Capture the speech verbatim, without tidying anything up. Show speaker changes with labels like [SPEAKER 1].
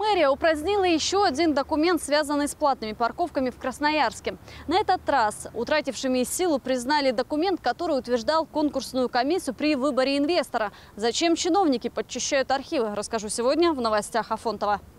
[SPEAKER 1] Мэрия упразднила еще один документ, связанный с платными парковками в Красноярске. На этот раз утратившими силу признали документ, который утверждал конкурсную комиссию при выборе инвестора. Зачем чиновники подчищают архивы, расскажу сегодня в новостях Афонтова.